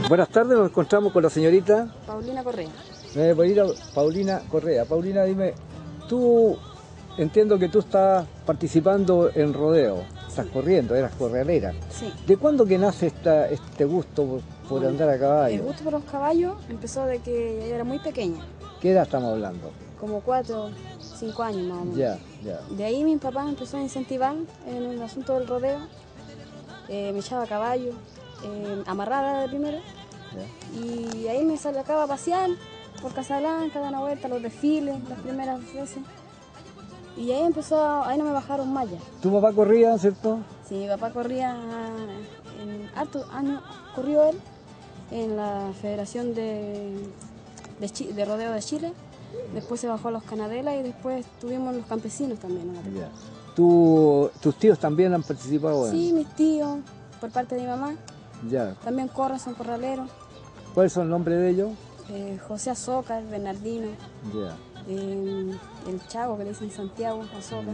Buenas tardes, nos encontramos con la señorita Paulina Correa. Paulina Correa. Paulina, dime, tú entiendo que tú estás participando en rodeo, estás corriendo, eras corralera. Sí. ¿De cuándo que nace este gusto por andar a caballo? El gusto por los caballos empezó de que yo era muy pequeña, ¿Qué edad estamos hablando? como 4, 5 años más o menos. Ya. De ahí mi papá me empezó a incentivar en el asunto del rodeo. Me echaba a caballo, amarrada de primero. Ya. Y ahí me sacaba a pasear por Casablanca, dar una vuelta, los desfiles, las primeras veces. Y ahí ahí no me bajaron más ya. ¿Tu papá corría, cierto? Sí, mi papá corría en hartos años, corrió él en la Federación de Rodeo de Chile. Después se bajó a los Canadelas y después tuvimos los campesinos también. Ya. ¿Tus tíos también han participado? Sí, mis tíos, por parte de mi mamá, Ya. también corren, son corraleros. ¿Cuáles son los nombres de ellos? José Azócar, Bernardino, Ya. el Chago que le dicen Santiago, Azócar,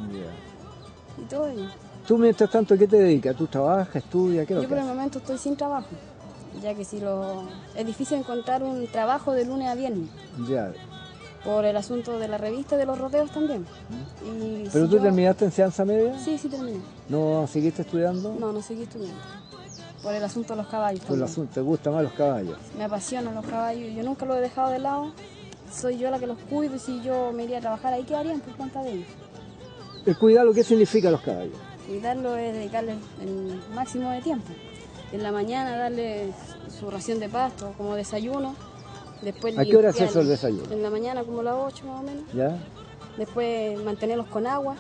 Ya. y todo ello. ¿Tú mientras tanto a qué te dedicas? ¿Tú trabajas, estudias? ¿Qué es lo Yo que por el haces? momento estoy sin trabajo, ya que es difícil encontrar un trabajo de lunes a viernes. Ya. Por el asunto de la revista de los rodeos también. Y ¿Pero si tú yo- terminaste enseñanza media? Sí, sí terminé. ¿No seguiste estudiando? No seguí estudiando. Por el asunto de los caballos Por el también. asunto, ¿te gustan más los caballos? Me apasionan los caballos. Yo nunca los he dejado de lado. Soy yo la que los cuido y si yo me iría a trabajar ahí, ¿qué harían por cuenta de ellos? El cuidado, ¿qué significa los caballos? Cuidarlo es dedicarle el máximo de tiempo. En la mañana darle su ración de pasto como desayuno. Después ¿A qué hora es limpiarlo. eso el desayuno? En la mañana como las 8 más o menos. ¿Ya? Después mantenerlos con agua,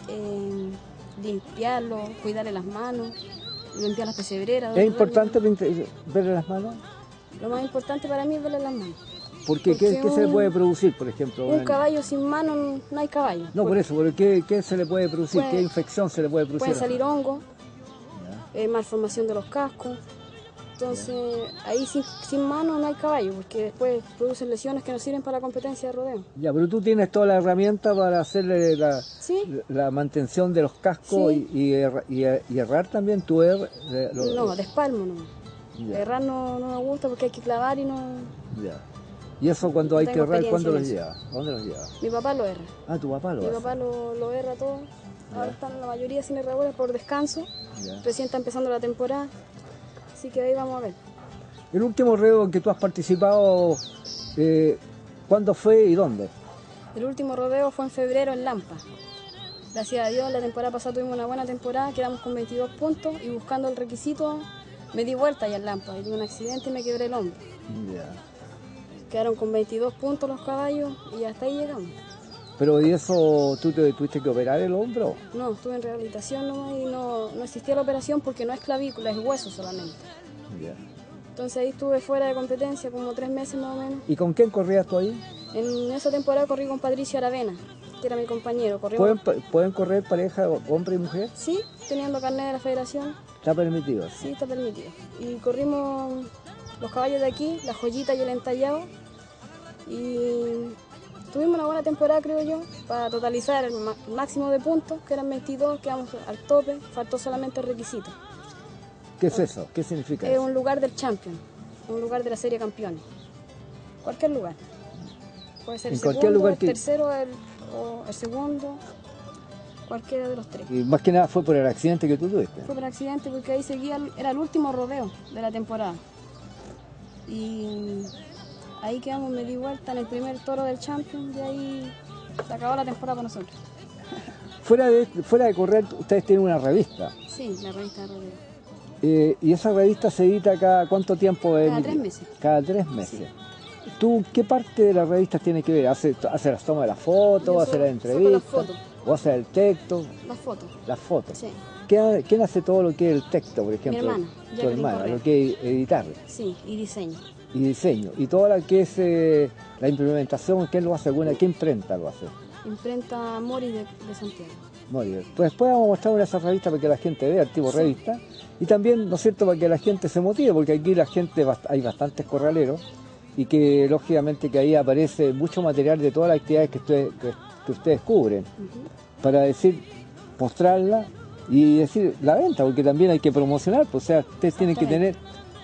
limpiarlos, cuidarle las manos, limpiar las pesebreras. ¿Es importante verle las manos? Lo más importante para mí es verle las manos. Porque ¿qué se le puede producir, por ejemplo? Un caballo sin manos no hay caballo. No, por eso, pero ¿qué se le puede producir? Puede- ¿Qué infección se le puede producir? Puede salir hongo, Ya. malformación de los cascos. Entonces, ahí sin manos no hay caballo, porque después producen lesiones que no sirven para la competencia de rodeo. Ya, pero tú tienes toda la herramienta para hacerle ¿Sí? la mantención de los cascos Sí. y errar también tu No, despalmo no. Ya. Errar no me gusta porque hay que clavar y no... Ya. Y eso cuando hay que tengo errar, ¿cuándo los experiencia llevas? ¿A dónde los llevas? Mi papá lo erra. Ah, tu papá lo Mi hace. papá lo erra todo. Ahora están la mayoría sin herradura por descanso. Ya. Recién está empezando la temporada. Así que ahí vamos a ver. El último rodeo en que tú has participado, ¿cuándo fue y dónde? El último rodeo fue en febrero en Lampa. Gracias a Dios, la temporada pasada tuvimos una buena temporada, quedamos con 22 puntos y buscando el requisito me di vuelta allá en Lampa. Y tuve un accidente y me quebré el hombro. Ya. Quedaron con 22 puntos los caballos y hasta ahí llegamos. Pero ¿y eso tú te tuviste que operar el hombro? No, estuve en rehabilitación nomás y no existía la operación porque no es clavícula, es hueso solamente. Ya. Entonces ahí estuve fuera de competencia como 3 meses más o menos. ¿Y con quién corrías tú ahí? En esa temporada corrí con Patricio Aravena, que era mi compañero. Corrimos... ¿Pueden correr pareja, hombre y mujer? Sí, teniendo carnet de la federación, Está permitido. sí está permitido. Y corrimos los caballos de aquí, la joyita y el entallado. Y tuvimos una buena temporada, creo yo, para totalizar el máximo de puntos, que eran 22, quedamos al tope, faltó solamente el requisito. ¿Qué es eso? ¿Qué significa Es eso? un lugar del Champion, un lugar de la serie campeones. Cualquier lugar. Puede ser En el cualquier segundo, lugar el que- tercero o el segundo, cualquiera de los tres. Y más que nada fue por el accidente que tú tuviste. Fue por accidente porque ahí era el último rodeo de la temporada. Y ahí quedamos, me di vuelta en el primer toro del Champion y ahí se acabó la temporada para nosotros. Fuera de correr, ustedes tienen una revista. Sí, la revista de rodeo. Y esa revista se edita cada cuánto tiempo? Cada 3 meses. Cada 3 meses. ¿Tú qué parte de la revista tienes que ver? ¿Hace las tomas de las fotos, Yo hace las saco las entrevistas? fotos. ¿O hace el texto? Las fotos. Las fotos. Sí, ¿Quién hace todo lo que es el texto, por ejemplo? hermana, Tu Jacqueline hermana, Correa. lo que es editar sí, y diseño. y diseño. Y todo lo que es la implementación, ¿quién lo hace? ¿Qué imprenta lo hace? Imprenta Mori de Santiago. Muy bien. Pues después vamos a mostrar una de esas revistas para que la gente vea, el tipo Sí. revista. Y también, ¿no es cierto?, para que la gente se motive, porque aquí la gente, hay bastantes corraleros y que lógicamente que ahí aparece mucho material de todas las actividades que ustedes cubren. Para decir, mostrarla y decir la venta, porque también hay que promocionar, pues, o sea, ustedes tienen que tener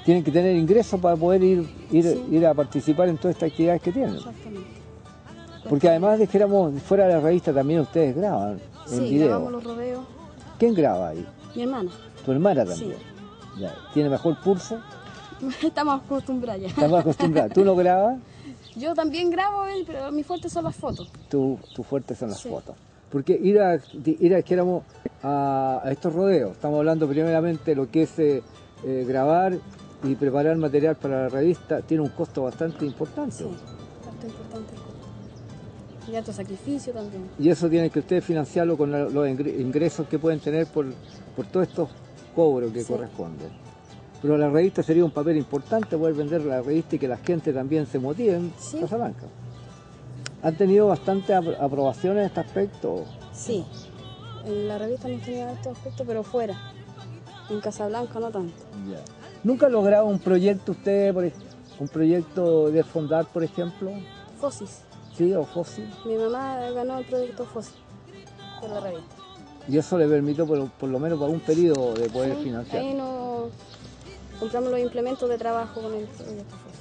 tienen que tener ingresos para poder Sí. ir a participar en todas estas actividades que tienen. Exactamente. Porque además, dijéramos, fuera de la revista también ustedes graban en Sí, video. grabamos los rodeos. ¿Quién graba ahí? Mi hermana. Tu hermana también. Ya. ¿Tiene mejor pulso? Estamos acostumbrados ya. Estás más acostumbrada. ¿Tú no grabas? Yo también grabo, pero mi fuerte son las fotos. Tu fuerte son las Sí. fotos. Porque dijéramos, a estos rodeos, estamos hablando primeramente de lo que es grabar y preparar material para la revista, tiene un costo bastante importante. Sí, bastante importante. Y alto sacrificio también. Y eso tienen que ustedes financiarlo con los ingresos que pueden tener por todos estos cobros que Sí. corresponden. Pero la revista sería un papel importante poder vender la revista y que la gente también se motive en Sí. Casablanca. ¿Han tenido bastante aprobación en este aspecto? Sí, en la revista hemos tenido estos aspectos, pero fuera. En Casablanca no tanto. Ya. ¿Nunca ha logrado un proyecto usted, un proyecto de fondar, por ejemplo? Fosis. ¿Sí? ¿O fósil? Mi mamá ganó el proyecto Fosis de la revista. Y eso le permitió por lo menos para un periodo de poder Sí, financiar. ahí nos compramos los implementos de trabajo con el proyecto Fosis.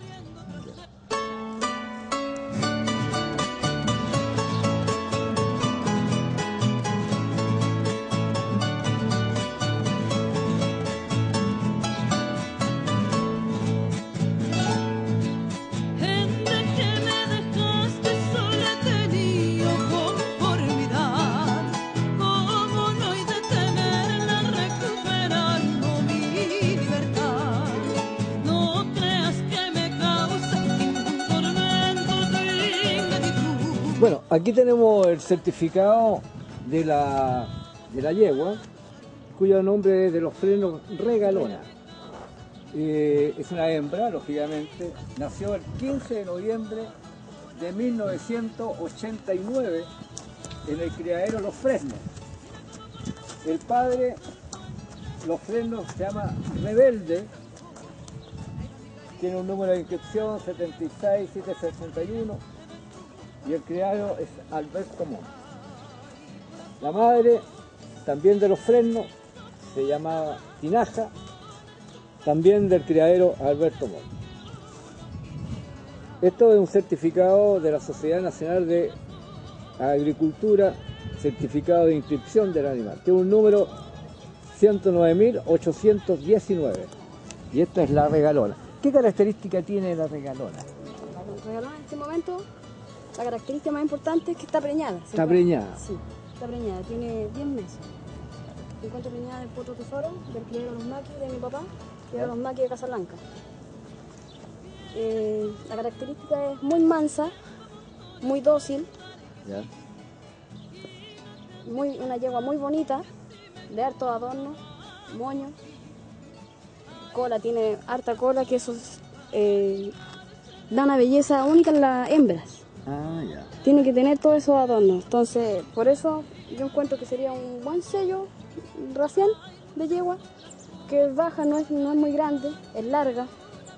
Gente que me dejaste sola tenía conformidad. ¿Cómo no hay de tenerla recuperando mi libertad? No creas que me causa ningún tormento de ingratitud. Bueno, aquí tenemos el certificado de la yegua, cuyo nombre es de los frenos Regalona. Es una hembra, lógicamente, nació el 15 de noviembre de 1989 en el criadero Los Fresnos. El padre, Los Fresnos, se llama Rebelde, tiene un número de inscripción 76761 y el criadero es Alberto Montt. La madre, también de Los Fresnos, se llamaba Tinaja, también del criadero Alberto Montt. Esto es un certificado de la Sociedad Nacional de Agricultura, certificado de inscripción del animal. Tiene un número 109.819 y esta es la regalona. ¿Qué característica tiene la regalona? La regalona en este momento, la característica más importante es que está preñada. ¿Se Está puede? preñada. Sí, está preñada, tiene 10 meses. Se encuentra preñada del potro tesoro, del criadero Los Maquis de mi papá, criadero Los Maquis de Casablanca. La característica es muy mansa, muy dócil, ¿Ya? una yegua muy bonita, de harto adorno, moño, cola, tiene harta cola, que eso da una belleza única en las hembras. Ah, ya. Tiene que tener todos esos adornos. Entonces, por eso yo encuentro que sería un buen sello racial de yegua, que es baja, no es muy grande, es larga.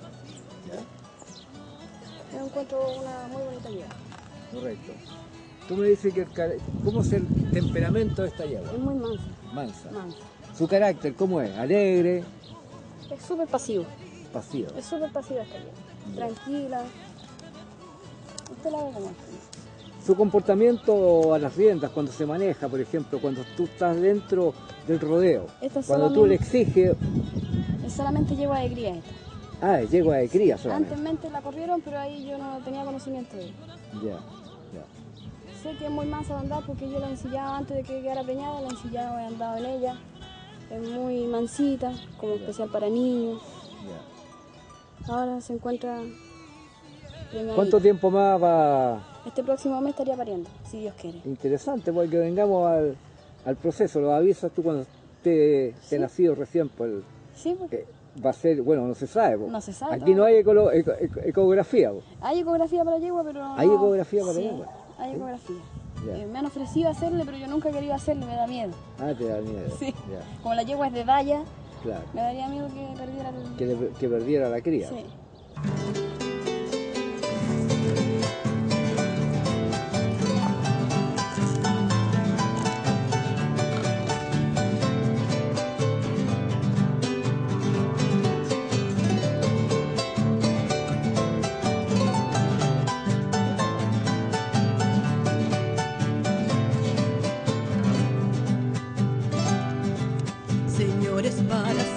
Yo encuentro una muy bonita yegua. Correcto. Tú me dices que ¿cómo es el temperamento de esta yegua? Es muy mansa, Mansa. mansa. Su carácter, ¿cómo es? Alegre, Es súper pasivo. pasivo. Es súper pasiva esta yegua. Tranquila. Usted la ve como es. Su comportamiento a las riendas, cuando se maneja, por ejemplo, cuando tú estás dentro del rodeo, Esta cuando tú le solamente- exiges, Es solamente yegua de cría esta. es yegua de cría solamente. Anteriormente la corrieron, pero ahí yo no tenía conocimiento de ella. Ya, ya. Sé que es muy mansa de andar porque yo la ensillaba antes de que quedara preñada, la ensillaba y andaba en ella. Es muy mansita, como especial para niños. Ya. Ahora se encuentra preñadita. ¿Cuánto tiempo más va? Este próximo mes estaría pariendo, si Dios quiere. Interesante, porque vengamos al proceso, lo avisas tú cuando esté Sí. nacido recién, pues Sí, pues. va a ser, bueno, no se sabe. Pues. No se sabe Aquí no hay ecografía. Pues. Hay ecografía para yegua, pero no... ¿Hay ecografía para Sí, yegua? hay ecografía. Ya. Me han ofrecido hacerle, pero yo nunca he querido hacerle, me da miedo. Te da miedo. Sí. Ya, Como la yegua es de Daya, claro. me daría miedo que perdiera el... Que perdiera la cría. Sí.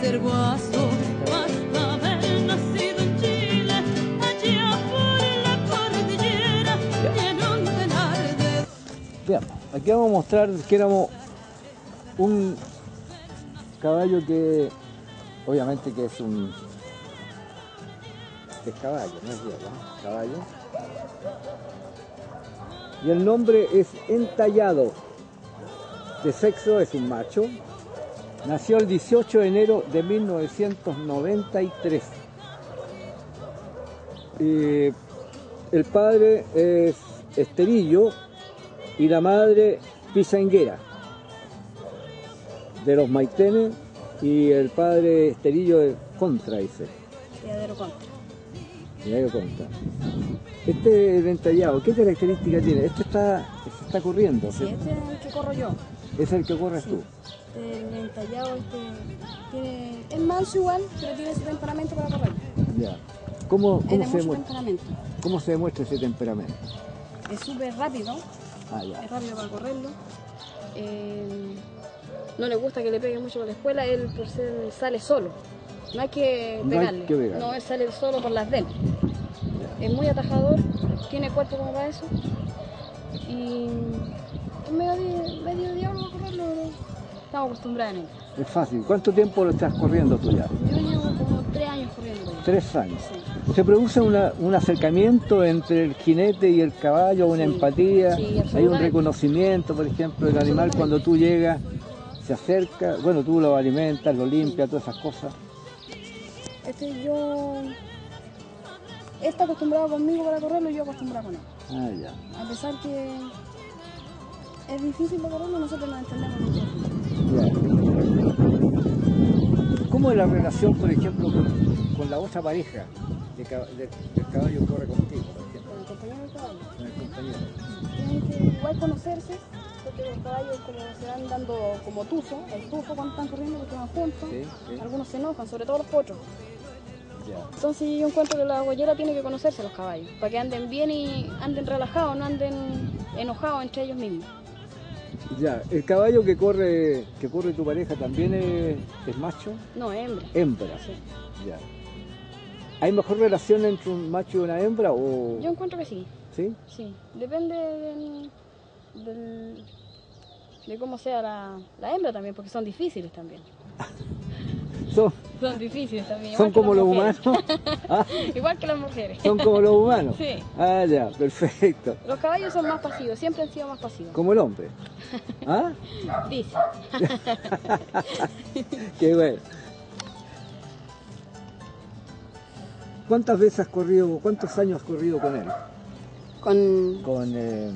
ser guaso, basta haber nacido en Chile, allá por la cordillera, tiene un telar de... Veamos, aquí vamos a mostrar que éramos un caballo que obviamente que es caballo, no es yegua, caballo. Y el nombre es Entallado. De sexo es un macho. Nació el 18 de enero de 1993. El padre es Esterillo y la madre Pisanguera, de los Maitenes, y el padre Esterillo de Contra, dice. Criadero contra. Criadero Contra. Este Entallado, ¿qué característica tiene? Este está corriendo, Sí, este es el que corro yo. es el que corres tú. El entallado es manso igual, pero tiene ese temperamento para correr. Ya. ¿Cómo Es de se mucho muestra? temperamento. ¿Cómo se demuestra ese temperamento? Es súper rápido, Ah, ya. es rápido para correrlo. No le gusta que le pegue mucho por la escuela, él por ser sale solo. No hay que No hay pegarle. que pegarle. No, él sale solo por las de él. Es muy atajador, tiene cuerpo como para eso. Y es medio diablo para correrlo, pero estamos acostumbrados en él. Es fácil. ¿Cuánto tiempo lo estás corriendo tú ya? Yo llevo como 3 años corriendo. 3 años. Sí. ¿Se produce un acercamiento entre el jinete y el caballo, una Sí, empatía? sí, ¿Hay un absolutamente. reconocimiento, por ejemplo, del animal Absolutamente. cuando tú llegas, se acerca? Bueno, tú lo alimentas, lo limpias, todas esas cosas. Él está acostumbrado conmigo para correrlo y yo acostumbrado con él. Ah, ya. A pesar que es difícil de correrlo, nosotros nos entendemos nosotros. Ya. ¿Cómo es la relación, por ejemplo, con la otra pareja del caballo que corre contigo, por ejemplo? Con el compañero del caballo. Con el compañero. Tienen que igual conocerse, porque los caballos como se van dando como el tufo cuando están corriendo porque van juntos. Sí, sí. Algunos se enojan, sobre todo los potros. Ya. Entonces yo encuentro que la gollera tiene que conocerse los caballos, para que anden bien y anden relajados, no anden enojados entre ellos mismos. Ya, el caballo que corre tu pareja también es macho, No, hembra. hembra. Sí. Ya. ¿Hay mejor relación entre un macho y una hembra o Yo encuentro que sí, sí? sí. Depende de cómo sea la hembra también, porque son difíciles también. Son, Son difíciles también. son igual que como las los mujeres. humanos. Ah, Igual que las mujeres. son como los humanos. Sí. Ah, ya, perfecto. Los caballos son más pasivos, siempre han sido más pasivos. Como el hombre. ¿Ah? Dice. Qué bueno. ¿Cuántas veces has corrido, cuántos años has corrido con él? Con...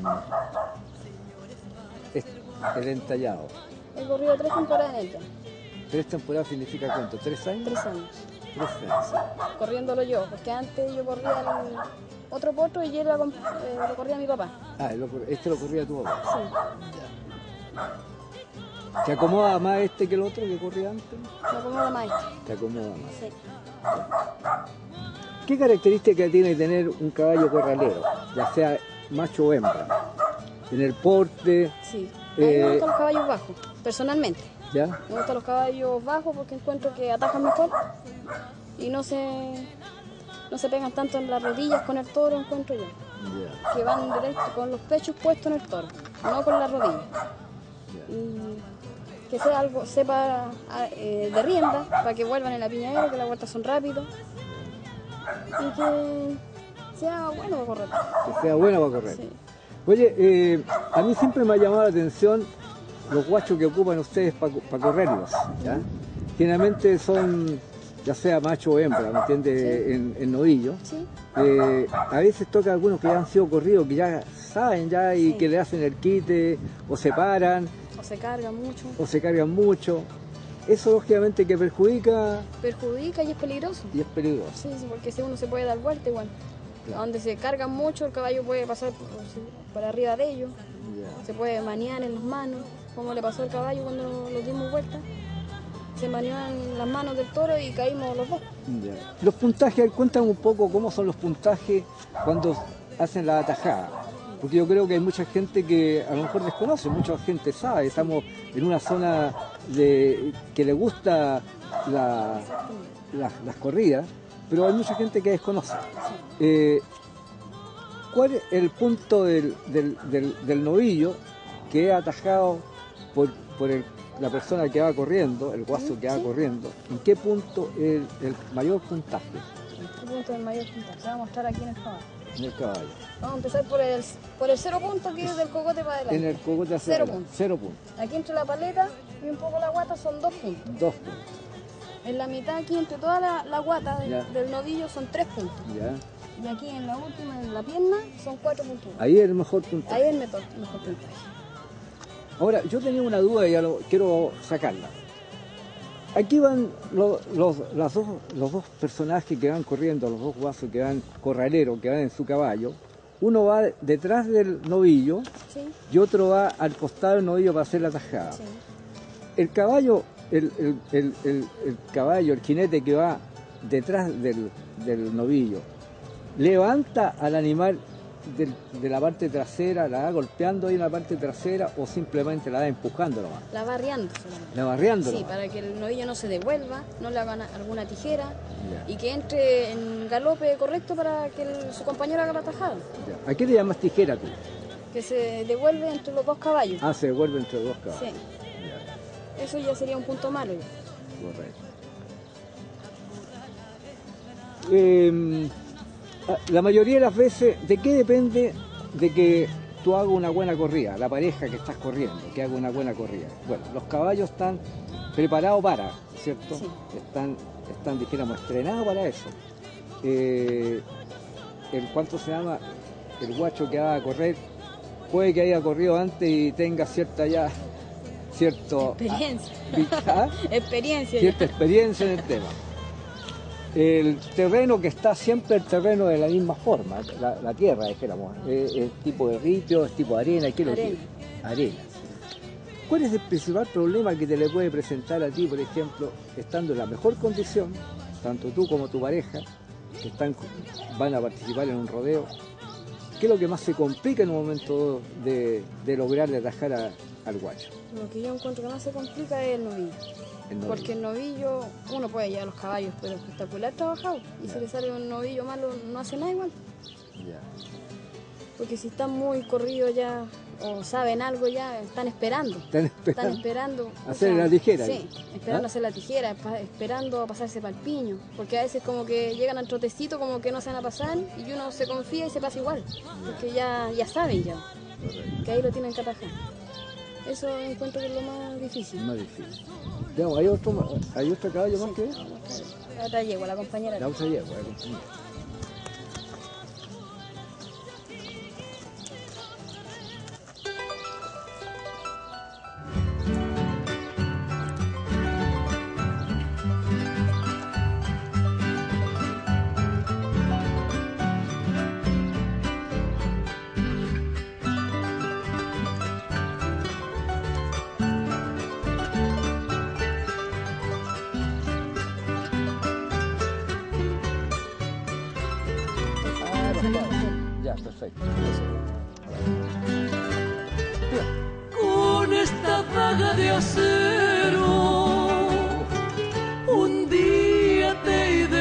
El Entallado. He corrido 3 temporadas en ella. 3 temporadas significa cuánto, ¿3 años? 3 años. 3 años. Corriéndolo yo, porque antes yo corría el otro potro y él lo corría mi papá. Ah, este lo corría tu papá. Sí. ¿Te acomoda más este que el otro que corría antes? Me acomoda más este. Te acomoda más. Sí. ¿Qué característica tiene tener un caballo corralero, ya sea macho o hembra? Tener porte, Sí. A mí me gustan los caballos bajos, personalmente. ¿ya? Me gustan los caballos bajos porque encuentro que atajan mejor y no se pegan tanto en las rodillas con el toro, encuentro yo. Ya. Que van directo con los pechos puestos en el toro, no con las rodillas. Y que sea algo, sepa de rienda para que vuelvan en la piñadera, que las vueltas son rápidos y que sea bueno para correr. Que sea bueno para correr. Sí. Oye, a mí siempre me ha llamado la atención los guachos que ocupan ustedes para correrlos, ¿ya? Generalmente son, ya sea macho o hembra, ¿me entiendes? Sí. En novillo. Sí. A veces toca algunos que ya han sido corridos, que ya saben ya y Sí. que le hacen el quite, o se paran, O se carga mucho, o se cargan mucho. Eso lógicamente que perjudica perjudica y es peligroso. y es peligroso. Sí, sí, porque si uno se puede dar vuelta igual. Claro. Donde se cargan mucho, el caballo puede pasar por arriba de ellos, Ya. se puede maniar en las manos, como le pasó al caballo cuando lo dimos vuelta. Se manió en las manos del toro y caímos los dos. Ya. Los puntajes, cuéntame un poco cómo son los puntajes cuando hacen la atajada. Porque yo creo que hay mucha gente que a lo mejor desconoce, mucha gente sabe, estamos en una zona que le gusta las corridas, pero hay mucha gente que desconoce. ¿Cuál es el punto del novillo que es atajado por la persona que va corriendo, el guaso que va corriendo? ¿En qué punto es el mayor puntaje? ¿En qué punto es el mayor puntaje? Se va a mostrar aquí en el caballo. En el caballo. Vamos a empezar por el 0 punto, que es del cogote para adelante. En el cogote hacia 0 adelante. puntos. 0 puntos. Aquí entre la paleta y un poco la guata son 2 puntos. 2 puntos. En la mitad, aquí entre toda la guata Ya. del novillo son 3 puntos. ¿Ya? Y aquí en la última, en la pierna, son 4 puntos. Ahí es el mejor puntaje. Ahí es el mejor puntaje. Ahora, yo tenía una duda y ya quiero sacarla. Aquí van los dos personajes que van corriendo, los dos guasos que van, corraleros, que van en su caballo. Uno va detrás del novillo Sí, y otro va al costado del novillo para hacer la tajada. sí. El caballo, el caballo, el jinete que va detrás del novillo, levanta al animal de la parte trasera, la va golpeando ahí en la parte trasera o simplemente la va empujando nomás, La va arriando solamente. la va arriando Sí, nomás. para que el novillo no se devuelva, no le hagan alguna tijera Ya. y que entre en galope correcto para que su compañero haga la tajada. Ya. ¿A qué le llamas tijera tú? Que se devuelve entre los dos caballos. Ah, se devuelve entre dos caballos. Sí, Ya, eso ya sería un punto malo. Ya. correcto. La mayoría de las veces, ¿de qué depende de que tú hagas una buena corrida? La pareja que estás corriendo, que haga una buena corrida. Bueno, los caballos están preparados para, ¿cierto? Sí. Están, dijéramos, entrenados para eso. ¿Cuánto se llama? El guacho que va a correr, puede que haya corrido antes y tenga cierta Experiencia. Experiencia. cierta experiencia en el tema. El terreno que está siempre el terreno de la misma forma, la tierra, dijéramos, es tipo de ripio, es tipo de arena, ¿qué es lo que es? Arena. ¿Cuál es el principal problema que te le puede presentar a ti, por ejemplo, estando en la mejor condición, tanto tú como tu pareja, que van a participar en un rodeo? ¿Qué es lo que más se complica en un momento de lograr de atajar al guacho? Lo que yo encuentro que más se complica es el novillo. El novillo. Porque el novillo, uno puede llevar los caballos, pero espectacular trabajado. Y si le sale un novillo malo, no hace nada igual. Ya. Porque si están muy corridos ya, o saben algo ya, están esperando. Están esperando. Hacer la tijera. Sí, esperando ¿Ah? hacer la tijera, esperando a pasarse para el piño. Porque a veces como que llegan al trotecito, como que no se van a pasar, y uno se confía y se pasa igual. Porque ya saben ya, que ahí lo tienen que atajar. Eso encuentro que es lo más difícil. Más difícil. Digamos, ¿hay otro caballo más que La otra yegua, la compañera. la otra yegua, la compañera? Ya, perfecto. Con esta daga de acero un día te he de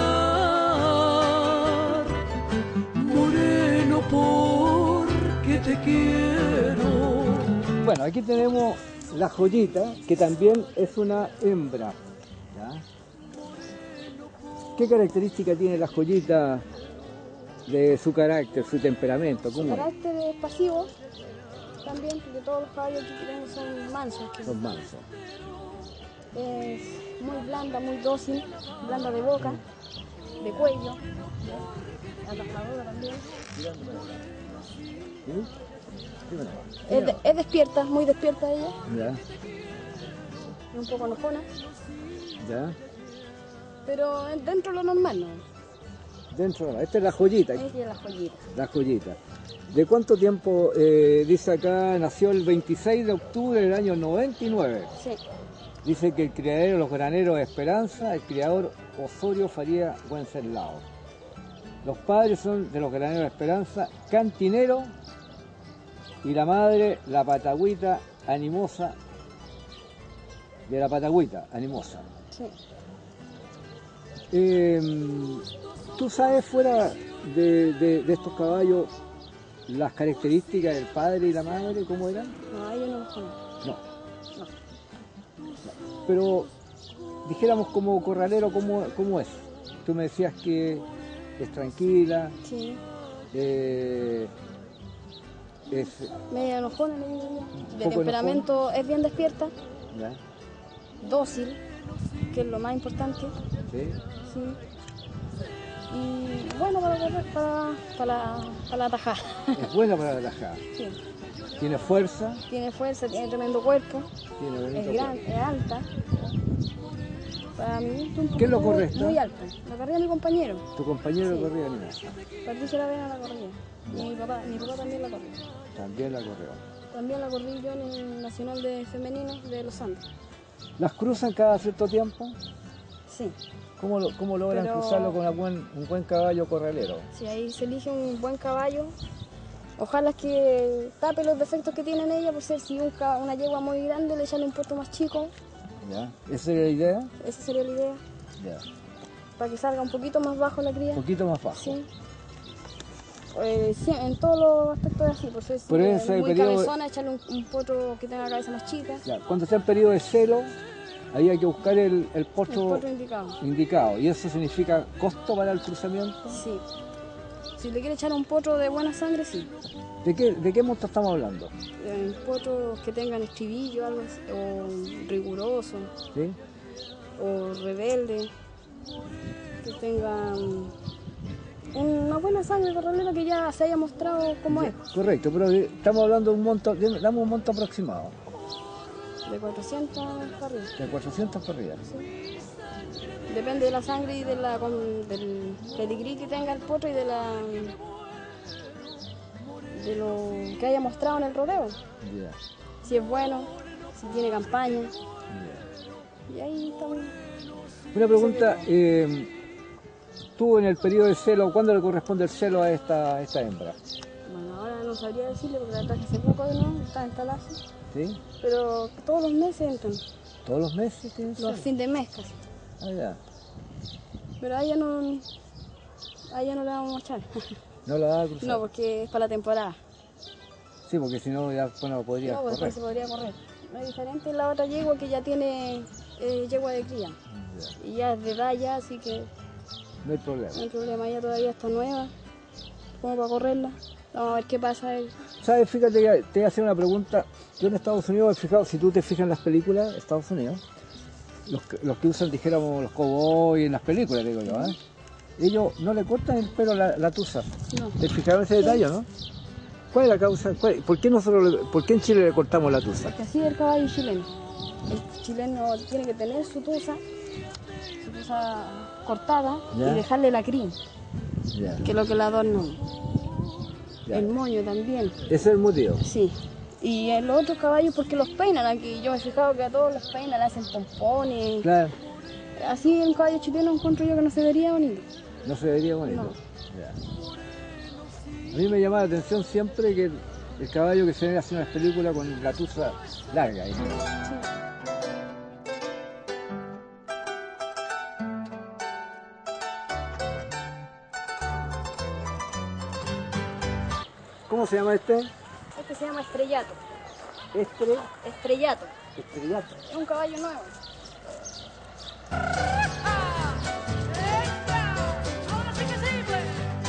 matar, moreno, porque te quiero. Bueno, aquí tenemos la joyita, que también es una hembra. ¿Ya? ¿Qué característica tiene la joyita de su carácter, su temperamento? Su ¿Cómo es? carácter es pasivo también, porque todos los caballos que tenemos son mansos. Son mansos. Es muy blanda, muy dócil, blanda de boca, de cuello, atajadora también. ¿Sí? Sí, bueno. Es despierta, muy despierta ella, Ya, y un poco enojona, ya. pero dentro de lo normal, ¿no? Dentro, esta es la joyita, Ella es la joyita. la joyita. ¿De cuánto tiempo, dice acá, nació el 26 de octubre del año 99? Sí, Dice que el criadero de los graneros de Esperanza, el criador Osorio Faría Wenceslao. Los padres son de los graneros de Esperanza, Cantinero Y la madre, la patagüita animosa, de la patagüita animosa. Sí. ¿Tú sabes fuera de estos caballos las características del padre y la madre, cómo eran? No, yo no los conozco. No. No. Pero dijéramos como corralero, ¿cómo es? Tú me decías que es tranquila, Sí. es... Media enojona, le digo yo. De poco temperamento es bien despierta, ¿ya? dócil, que es lo más importante. ¿Sí? Sí. Y bueno para correr, para la tajada. Es buena para la tajada. Sí. Tiene fuerza, Tiene fuerza, tiene tremendo cuerpo, tiene bonito es gran, cuerpo. es alta. Para mí es un poquito ¿Quién lo corre esta? muy alta. La corría mi compañero. Tu compañero Sí. corría animosa. Patricia la Vena la corría. Mi papá también la corría. También la corrió. También la corrí yo en el Nacional de Femeninos de Los Andes. ¿Las cruzan cada cierto tiempo? Sí, ¿Cómo logran Pero- cruzarlo con un buen caballo corralero? sí, ahí se elige un buen caballo. Ojalá que tape los defectos que tienen ella, por ser si una yegua muy grande, le echarle un puerto más chico. ¿Ya? ¿Esa sería la idea? Esa sería la idea. Ya. Para que salga un poquito más bajo la cría. Un poquito más bajo. Sí. Sí, en todos los aspectos es así, por ser si Pero es ese muy periodo- cabezona, echarle un potro que tenga cabeza más chica. Ya, cuando está en periodo de celo, ahí hay que buscar el El potro potro indicado. indicado. Y eso significa costo para el cruzamiento. Sí. Si le quiere echar un potro de buena sangre, sí. ¿De qué monto estamos hablando? Potros que tengan estribillo, algo así, o riguroso, ¿Sí? o rebelde, que tengan una buena sangre corralera que ya se haya mostrado cómo es. Correcto, pero estamos hablando de un monto, dame un monto aproximado, De 400 para arriba. de 400 por arriba. Sí. Depende de la sangre y del pedigrí que tenga el potro y de lo que haya mostrado en el rodeo. Ya, Si es bueno, si tiene campaña. ya. Y ahí estamos. Una pregunta, tú en el periodo de celo, ¿cuándo le corresponde el celo a esta hembra? Bueno, ahora no sabría decirle porque la traje hace poco de nuevo, está en talazo. ¿Sí? Pero todos los meses entran, ¿Todos los meses tienen celo? los fines de mes casi. Ah, ya. Pero a ella no le vamos a echar. No la va a cruzar. No, porque es para la temporada. Sí, porque si no ya no podría No, pues correr. después se podría correr. No es diferente en la otra yegua que ya tiene yegua de cría. Ya, Y ya es de edad ya, así que no hay problema. no hay problema. Ella todavía está nueva, como para correrla. Vamos a ver qué pasa ahí. ¿Sabes? Fíjate, que te voy a hacer una pregunta. Yo en Estados Unidos he fijado, si tú te fijas en las películas, Estados Unidos, los que usan, dijéramos, los cowboys en las películas, digo yo, ¿eh? Ellos no le cortan el pelo a la tusa. No. ¿Te fijaron ese detalle, no? ¿Cuál es la causa? ¿Por qué por qué en Chile le cortamos la tusa? Porque así es el caballo chileno. El chileno tiene que tener su tusa cortada Ya. y dejarle la crin, Ya, que es lo que la adorna. ya. El moño también, Ese es el motivo. sí. Y en los otros caballos porque los peinan aquí. Yo me he fijado que a todos los peinan, le hacen pompones. Claro, Así un caballo chileno encuentro yo que no se vería bonito. no se vería bonito. No. Ya. A mí me llama la atención siempre que el caballo que se ve haciendo las películas con la tusa larga. ¿Eh? ¿Cómo se llama este? Este se llama estrellato. Estrellato. Estrellato. Es un caballo nuevo. Ahora sí que sí, pues.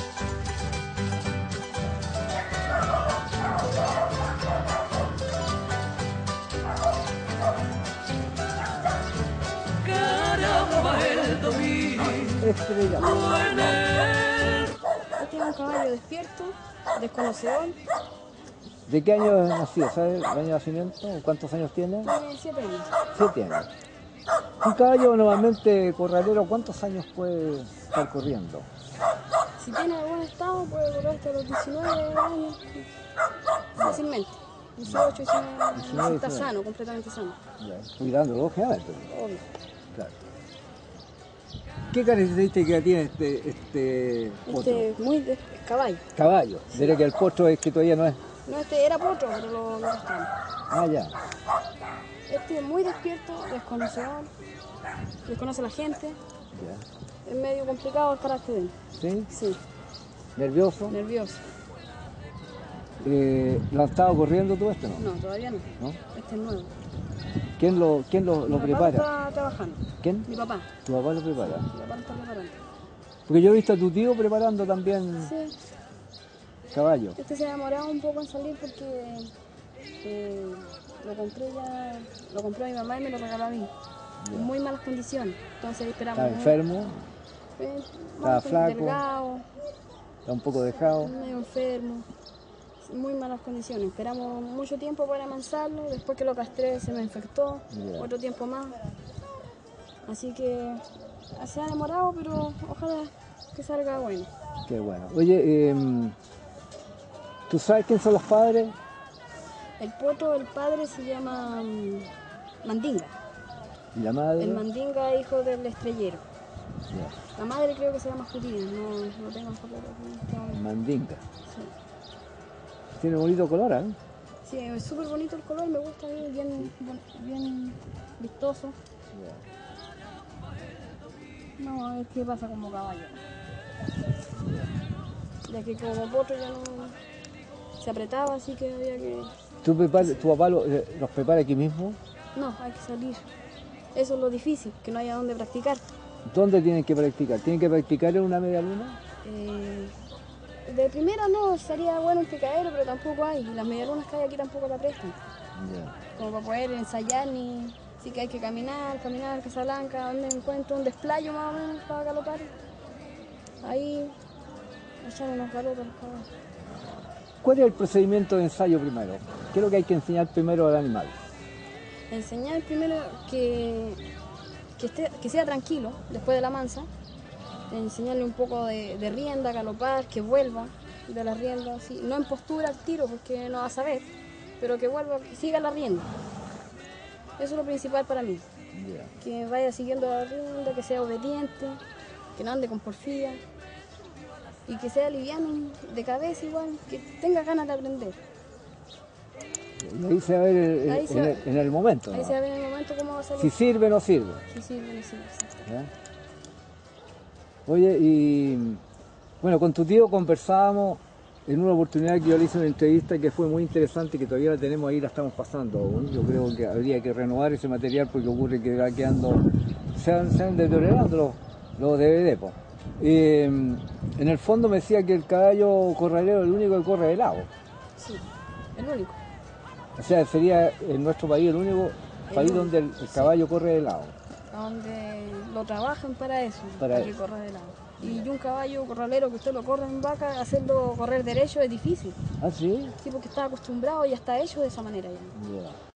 Caramba, el domingo Estrellato. en el Este es un caballo despierto, desconocedor. ¿De qué año es nacido? ¿Sabes el año de nacimiento? ¿Cuántos años tiene? Tiene 7 años. 7 años. Un caballo normalmente corralero, ¿cuántos años puede estar corriendo? Si tiene buen estado, puede correr hasta los 19 años. Fácilmente. 18, 19 años. 19, Está 19. sano, completamente sano. Ya, cuidándolo, lógicamente. Obvio. Claro. ¿Qué características tiene este potro? Este es muy de caballo. Caballo. Diré que el potro es que todavía no es No, este era potro, pero lo castramos. Ah, ya. Este es muy despierto, desconocedor, desconoce a la gente. Ya. Es medio complicado el carácter de él. ¿Sí? Sí, ¿Nervioso? nervioso. ¿Lo han estado corriendo todo esto, no? No, todavía no. ¿No? Este es nuevo. ¿Quién lo Mi papá prepara? está trabajando. ¿Quién? Mi papá. Tu papá lo prepara. Mi papá lo está preparando. Porque yo he visto a tu tío preparando también Sí, caballo. este se ha demorado un poco en salir porque lo compró mi mamá y me lo regaló a mí. Ya. En muy malas condiciones. Entonces esperamos. Está enfermo, malas flaco. delgado, está un poco dejado. medio enfermo. Muy malas condiciones. Esperamos mucho tiempo para amansarlo. Después que lo castré se me infectó. Ya. Otro tiempo más. Así que se ha demorado, pero ojalá que salga bueno. Qué bueno. Oye, ¿tú sabes quién son los padres? El potro, el padre se llama Mandinga. ¿Y la madre? El Mandinga, hijo del estrellero. Ya. La madre creo que se llama Judía, no tengo el papel aquí en este momento. Mandinga. Sí. Tiene bonito color, ¿eh? Sí, es súper bonito el color, me gusta, bien vistoso. Vamos a ver qué pasa como caballo. Ya que como potro ya no se apretaba, así que había que... ¿Tu papá los prepara aquí mismo? No, hay que salir. Eso es lo difícil, que no haya donde practicar. ¿Dónde tienen que practicar? ¿Tienen que practicar en una media luna? De primera no, sería bueno un picadero, pero tampoco hay. Y las medialunas que hay aquí tampoco la prestan. Ya. Como para poder ensayar ni... Así que hay que caminar, Casablanca, donde encuentro un desplayo más o menos para galopar. Ahí echar unos galopes a los caballos. ¿Cuál es el procedimiento de ensayo primero? ¿Qué es lo que hay que enseñar primero al animal? Enseñar primero que sea tranquilo después de la mansa. Enseñarle un poco de rienda, galopar, que vuelva de la rienda, así. No en postura al tiro porque no va a saber, pero que vuelva, que siga la rienda. Eso es lo principal para mí. Ya. Que vaya siguiendo la rienda, que sea obediente, que no ande con porfía y que sea liviano de cabeza igual, que tenga ganas de aprender. Y ahí se va a ver Ahí se va- en el momento. Ahí ¿no? se va a ver en el momento cómo va a Si salir. sirve o no sirve. Sí, sí, exacto. ¿Ya? Oye, y bueno, con tu tío conversábamos en una oportunidad que yo le hice una entrevista que fue muy interesante, que todavía la tenemos ahí, la estamos pasando aún. Yo creo que habría que renovar ese material porque ocurre que va quedando, se van deteriorando los DVD. Po. En el fondo me decía que el caballo corralero es el único que corre de lado. Sí, el único. O sea, sería en nuestro país el único país único, donde el caballo corre de lado. Donde lo trabajan para eso, Para que eso. corra de lado. Y un caballo corralero que usted lo corre en vaca, hacerlo correr derecho es difícil. ¿Ah, sí? Sí, porque está acostumbrado y ya está hecho de esa manera ya. Ya.